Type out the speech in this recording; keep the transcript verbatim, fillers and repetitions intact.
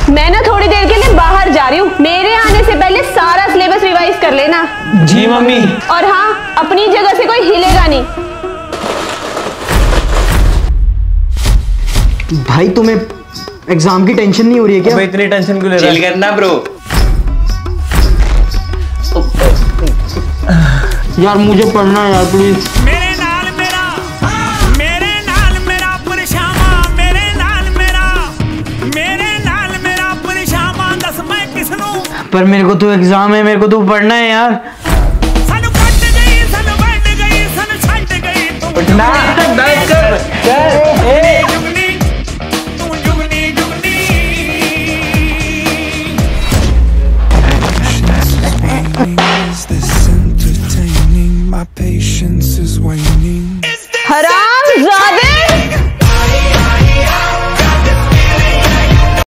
मैं ना थोड़ी देर के लिए बाहर जा रही हूँ, मेरे आने से पहले सारा सिलेबस रिवाइज कर लेना। जी मम्मी। और हाँ, अपनी जगह से कोई हिलेगा नहीं। भाई तुम्हें एग्जाम की टेंशन नहीं हो रही है क्या? इतनी टेंशन क्यों ले रहा है? चिल करना ब्रो। यार मुझे पढ़ना है यार प्लीज। मेरे नाल मेरा मेरे नाल मेरा परेशाना, मेरे नाल मेरा मेरे नाल मेरा परेशाना, दस मैं किसनू। पर मेरे को तो एग्जाम है, मेरे को तो पढ़ना है यार। सन कट गई, सन बन गई, सन छट गई। उठना, बैठ कर,